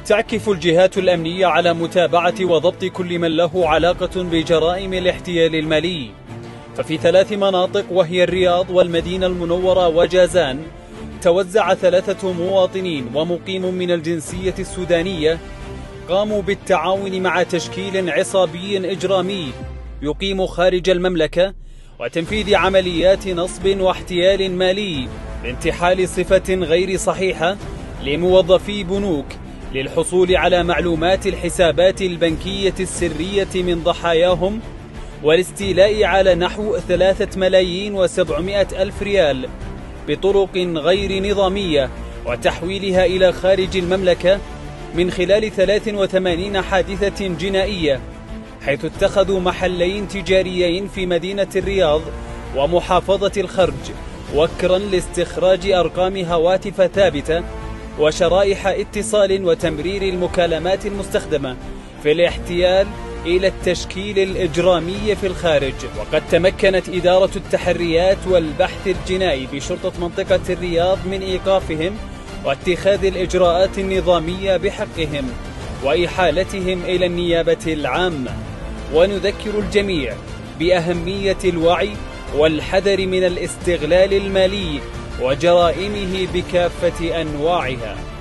تعكف الجهات الأمنية على متابعة وضبط كل من له علاقة بجرائم الاحتيال المالي، ففي 3 مناطق وهي الرياض والمدينة المنورة وجازان توزع 3 مواطنين ومقيم من الجنسية السودانية قاموا بالتعاون مع تشكيل عصابي إجرامي يقيم خارج المملكة وتنفيذ عمليات نصب واحتيال مالي بانتحال صفة غير صحيحة لموظفي بنوك للحصول على معلومات الحسابات البنكية السرية من ضحاياهم والاستيلاء على نحو 3,700,000 ريال بطرق غير نظامية وتحويلها إلى خارج المملكة من خلال 83 حادثة جنائية، حيث اتخذوا محلين تجاريين في مدينة الرياض ومحافظة الخرج وكرا لاستخراج أرقام هواتف ثابتة وشرائح اتصال وتمرير المكالمات المستخدمة في الاحتيال إلى التشكيل الإجرامي في الخارج. وقد تمكنت إدارة التحريات والبحث الجنائي بشرطة منطقة الرياض من إيقافهم واتخاذ الإجراءات النظامية بحقهم وإحالتهم إلى النيابة العامة. ونذكر الجميع بأهمية الوعي والحذر من الاستغلال المالي وجرائمه بكافة أنواعها.